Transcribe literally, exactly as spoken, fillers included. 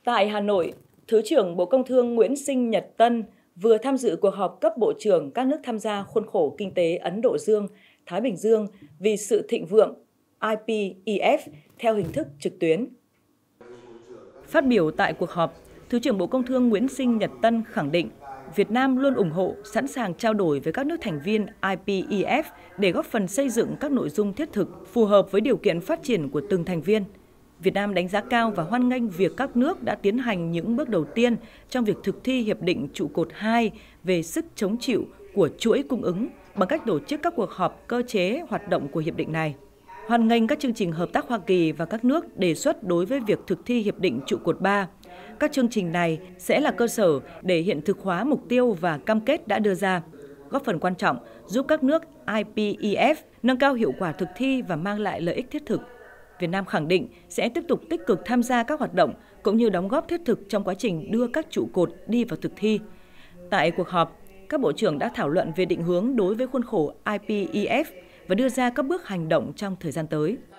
Tại Hà Nội, Thứ trưởng Bộ Công Thương Nguyễn Sinh Nhật Tân vừa tham dự cuộc họp cấp bộ trưởng các nước tham gia khuôn khổ kinh tế Ấn Độ Dương, Thái Bình Dương vì sự thịnh vượng I P E F theo hình thức trực tuyến. Phát biểu tại cuộc họp, Thứ trưởng Bộ Công Thương Nguyễn Sinh Nhật Tân khẳng định Việt Nam luôn ủng hộ, sẵn sàng trao đổi với các nước thành viên I P E F để góp phần xây dựng các nội dung thiết thực phù hợp với điều kiện phát triển của từng thành viên. Việt Nam đánh giá cao và hoan nghênh việc các nước đã tiến hành những bước đầu tiên trong việc thực thi Hiệp định trụ cột hai về sức chống chịu của chuỗi cung ứng bằng cách tổ chức các cuộc họp cơ chế hoạt động của hiệp định này. Hoan nghênh các chương trình hợp tác Hoa Kỳ và các nước đề xuất đối với việc thực thi Hiệp định trụ cột ba. Các chương trình này sẽ là cơ sở để hiện thực hóa mục tiêu và cam kết đã đưa ra, góp phần quan trọng giúp các nước I P E F nâng cao hiệu quả thực thi và mang lại lợi ích thiết thực. Việt Nam khẳng định sẽ tiếp tục tích cực tham gia các hoạt động cũng như đóng góp thiết thực trong quá trình đưa các trụ cột đi vào thực thi. Tại cuộc họp, các bộ trưởng đã thảo luận về định hướng đối với khuôn khổ I P E F và đưa ra các bước hành động trong thời gian tới.